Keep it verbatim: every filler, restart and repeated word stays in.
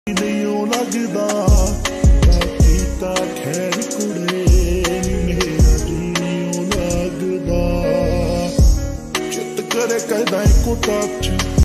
नहीं लगदा कीता खैर कुड़े मेरा जी लगदा चित करे कदा को टच